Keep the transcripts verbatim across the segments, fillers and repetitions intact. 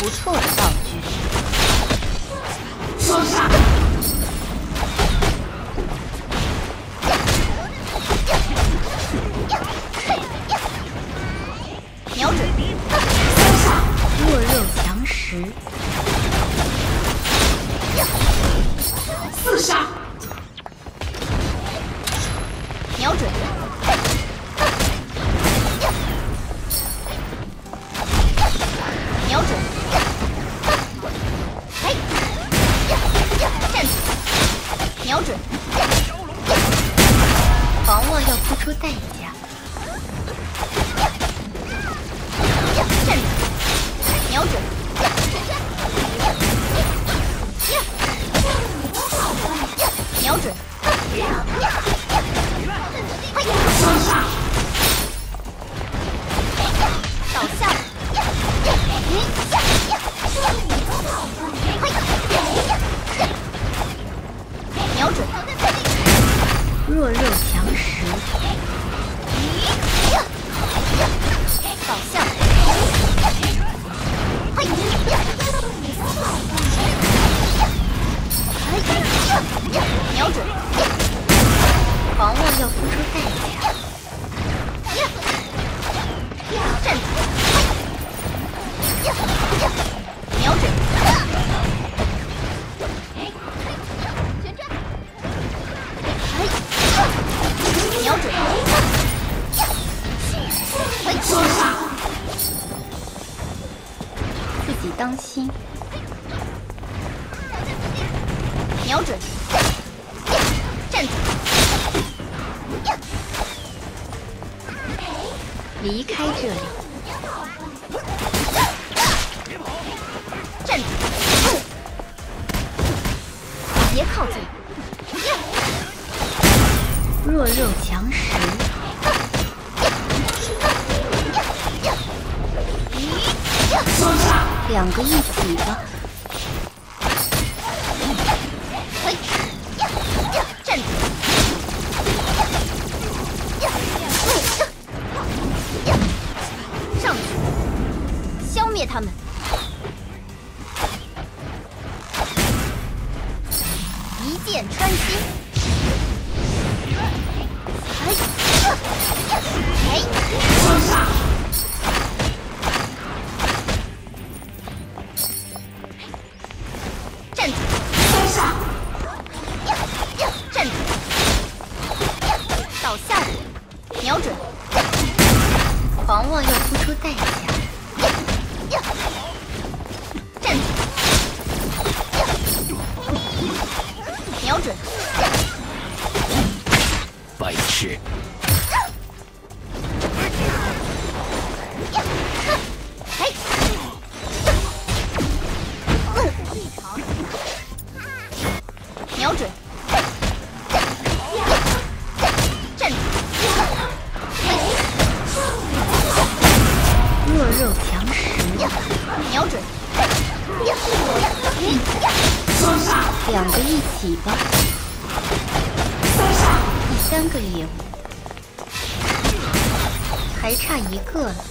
不错的道具。 双杀！ 瞄准！ 三杀！ 弱肉强食。 四杀！ 瞄准！瞄准！嘿！站住！瞄准！狂妄要付出代价。站住！瞄准！瞄准！ 双杀！ 倒下！瞄准！弱肉强食。倒下！瞄准！狂妄要付出代价。站住！瞄准！瞄准！ 双杀！ 自己当心。瞄准！站住！离开这里！站住！别靠近！弱肉强食。 双杀！ 两个一起吧。嘿！站住！上去！消灭他们！一箭穿心！嘿！嘿！ 双杀！ 站住！ 三杀！ 站住！倒下我！瞄准！狂妄要付出代价。站住！瞄准！ 白痴！ 嘿！瞄准！站住！弱肉强食。瞄准！ 双杀！ 两个一起吧。 三杀！ 第三个猎物，还差一个了。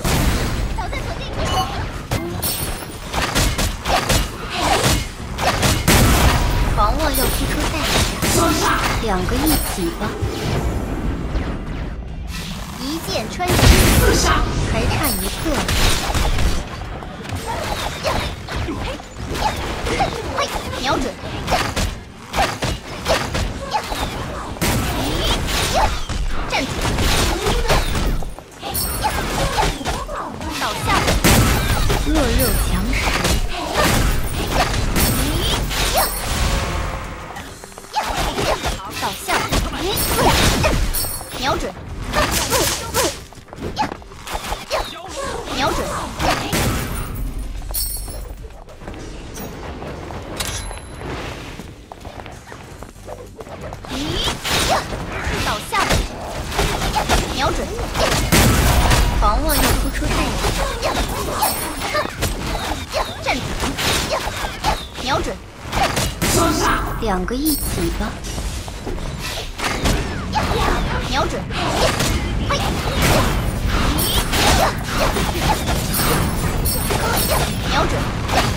狂妄要付出代价。 双杀！ 两个一起吧。一箭穿心。 四杀！ 还差一个了。嘿！瞄准！站住！倒下！弱肉强食。倒下！瞄准！瞄准！倒下！瞄准！狂妄要付出代价。站住！瞄准！ 双杀！ 两个一起吧。瞄准！嘿！瞄准！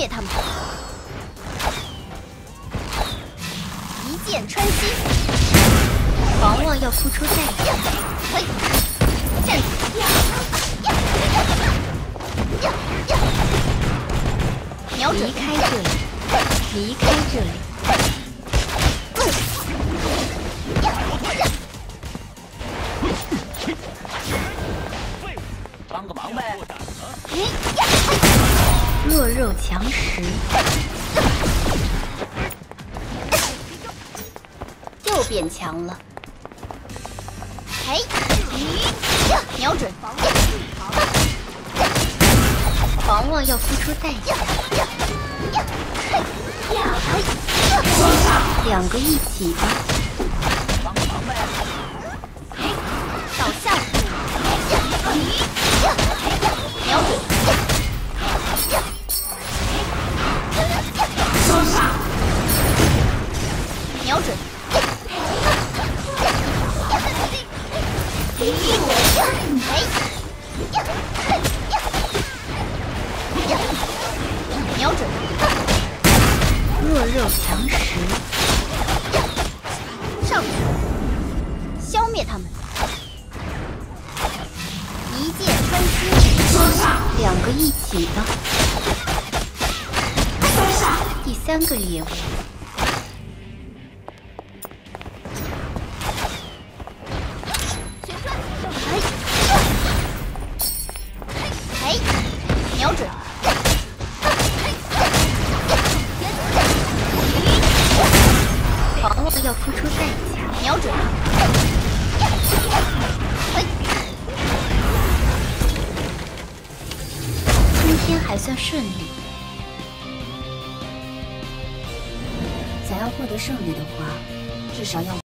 灭他们！一剑穿心，狂妄要付出代价。嘿，站住！瞄准！离开这里！离开这里！ 帮个忙呗！ 弱肉强食，又变强了。嘿，瞄准！狂妄要付出代价。两个一起吧。 帮个忙呗！ 倒下！瞄准！ 收下！ 瞄准！瞄准！弱肉强食，上去！消灭他们！一剑穿心！ 收下！ 两个一起吧。 收下！ 第三个猎物。旋转！哎！哎！瞄准！狂妄要付出代价。瞄准！嘿！今天还算顺利。 想要获得胜利的话，至少要。